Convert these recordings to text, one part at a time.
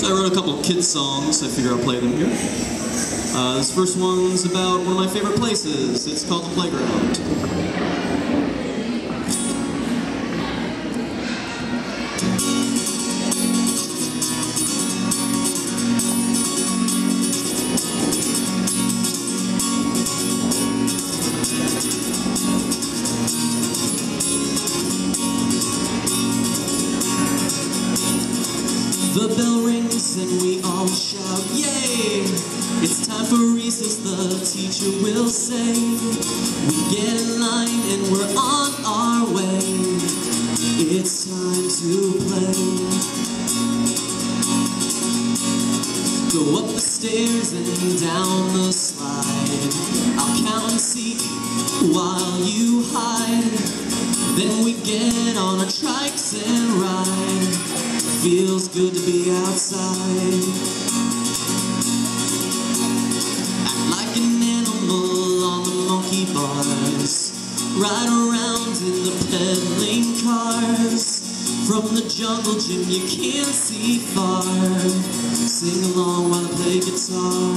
So I wrote a couple of kids songs, I figure I'll play them here. This first one's about one of my favorite places. It's called the playground. The bell rings and we all shout, yay! It's time for recess, the teacher will say. We get in line and we're on our way. It's time to play. Go up the stairs and down the slide. I'll count and seek while you hide. Then we get on our trikes and ride. Feels good to be outside. Act like an animal on the monkey bars. Ride around in the pedaling cars. From the jungle gym you can't see far. Sing along while I play guitar.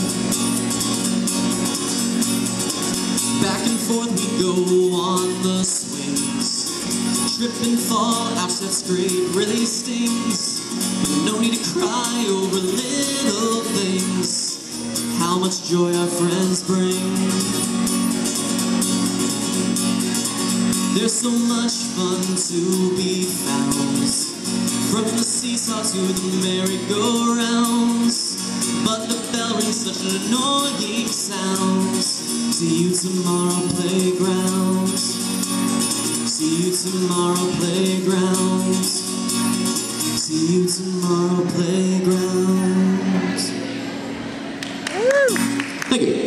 Back and forth we go on the swings. Trip and fall, ouch, that scrape really stings. But no need to cry over little things. How much joy our friends bring. There's so much fun to be found. From the seesaw to the merry-go-rounds. But the bell rings such an annoying sound. See you tomorrow, playground. See you tomorrow, playground. See you tomorrow, playground. Thank you.